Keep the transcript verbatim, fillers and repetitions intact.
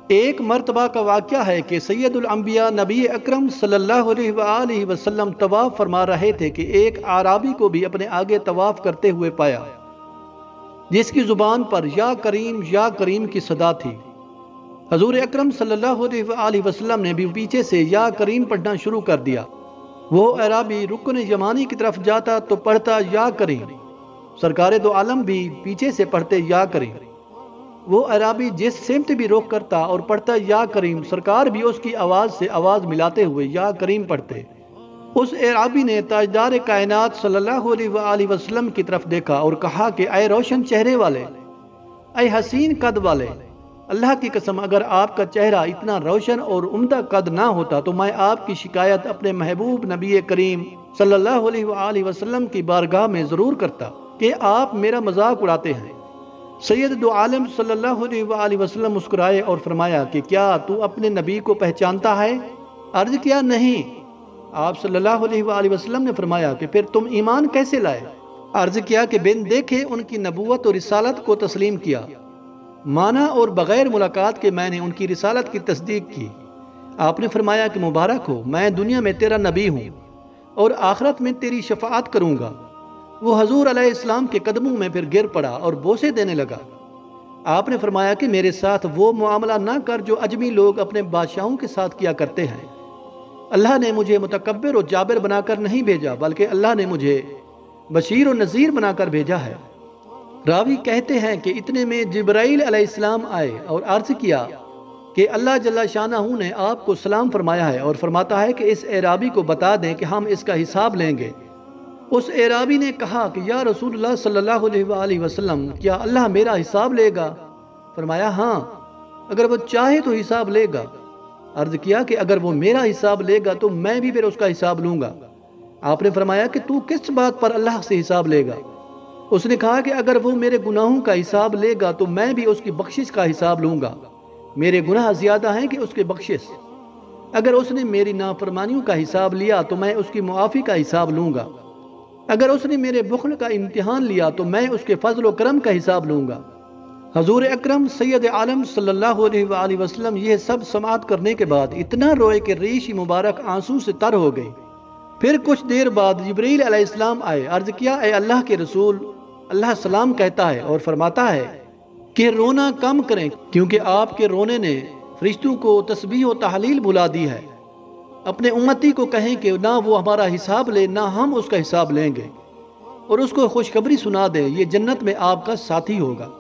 ایک مرتبہ کا واقعہ ہے کہ سید الانبیاء نبی اکرم صلی اللہ علیہ وآلہ وسلم طواف فرما رہے تھے کہ ایک اعرابی کو بھی اپنے آگے طواف کرتے ہوئے پایا، جس کی زبان پر یا کریم یا کریم کی صدا تھی۔ حضور اکرم صلی اللہ علیہ وآلہ وسلم نے بھی پیچھے سے یا کریم پڑھنا شروع کر دیا۔ وہ اعرابی رکن یمانی کی طرف جاتا تو پڑھتا یا کریم، سرکار دو عالم بھی پیچھے سے پڑھتے یا کریم۔ وہ اعرابی جس سمت بھی رخ کرتا اور پڑھتا یا کریم، سرکار بھی اس کی آواز سے آواز ملاتے ہوئے یا کریم پڑھتے۔ اس اعرابی نے تاجدار کائنات صلی اللہ علیہ وآلہ وسلم کی طرف دیکھا اور کہا کہ اے روشن چہرے والے، اے حسین قد والے، اللہ کی قسم اگر آپ کا چہرہ اتنا روشن اور عمدہ قد نہ ہوتا تو میں آپ کی شکایت اپنے محبوب نبی کریم صلی اللہ علیہ وآلہ وسلم کی بارگاہ میں ضرور کرتا کہ آپ میرا مذاق اڑاتے ہیں۔ سید دو عالم صلی اللہ علیہ وآلہ وسلم مسکرائے اور فرمایا کہ کیا تو اپنے نبی کو پہچانتا ہے؟ عرض کیا نہیں۔ آپ صلی اللہ علیہ وآلہ وسلم نے فرمایا کہ پھر تم ایمان کیسے لائے؟ عرض کیا کہ بن دیکھے ان کی نبوت اور رسالت کو تسلیم کیا، مانا اور بغیر ملاقات کے میں نے ان کی رسالت کی تصدیق کی۔ آپ نے فرمایا کہ مبارک ہو، میں دنیا میں تیرا نبی ہوں اور آخرت میں تیری شفاعت کروں گا۔ وہ حضور علیہ السلام کے قدموں میں پھر گر پڑا اور بوسے دینے لگا۔ آپ نے فرمایا کہ میرے ساتھ وہ معاملہ نہ کر جو اجمی لوگ اپنے بادشاہوں کے ساتھ کیا کرتے ہیں۔ اللہ نے مجھے متکبر و جابر بنا کر نہیں بھیجا، بلکہ اللہ نے مجھے بشیر و نذیر بنا کر بھیجا ہے۔ راوی کہتے ہیں کہ اتنے میں جبرائیل علیہ السلام آئے اور عرض کیا کہ اللہ جل شانہ نے آپ کو سلام فرمایا ہے اور فرماتا ہے کہ اس اعرابی کو بتا دیں کہ ہم اس کا حساب لیں گے۔ اس اعرابی نے کہا کہ یا رسول اللہ صلی اللہ علیہ وآلہ وسلم، کیا اللہ میرا حساب لے گا؟ فرمایا ہاں، اگر وہ چاہے تو حساب لے گا۔ عرض کیا کہ اگر وہ میرا حساب لے گا تو میں بھی پھر اس کا حساب لوں گا۔ آپ نے فرمایا کہ تو کس بات پر اللہ سے حساب لے گا؟ اس نے کہا کہ اگر وہ میرے گناہوں کا حساب لے گا تو میں بھی اس کی بخشش کا حساب لوں گا۔ میرے گناہ زیادہ ہیں کہ اس کی بخشش۔ اگر اس نے میری نافرمانیوں کا حساب لیا تو میں اس کی معافی کا حساب لوں گا۔ اگر اس نے میرے بخل کا امتحان لیا تو میں اس کے فضل و کرم کا حساب لوں گا۔ حضور اکرم سید عالم صلی اللہ علیہ وآلہ وسلم یہ سب سماعت کرنے کے بعد اتنا روئے کہ ریش مبارک آنسو سے تر ہو گئی۔ پھر کچھ دیر بعد جبرائیل علیہ السلام آئے۔ عرض کیا اے اللہ کے رسول، اللہ سلام کہتا ہے اور فرماتا ہے کہ رونا کم کریں، کیونکہ آپ کے رونے نے فرشتوں کو تسبیح و تحلیل بھلا دی ہے۔ اپنے امتی کو کہیں کہ نہ وہ ہمارا حساب لے نہ ہم اس کا حساب لیں گے، اور اس کو خوشخبری سنا دیں یہ جنت میں آپ کا ساتھی ہوگا۔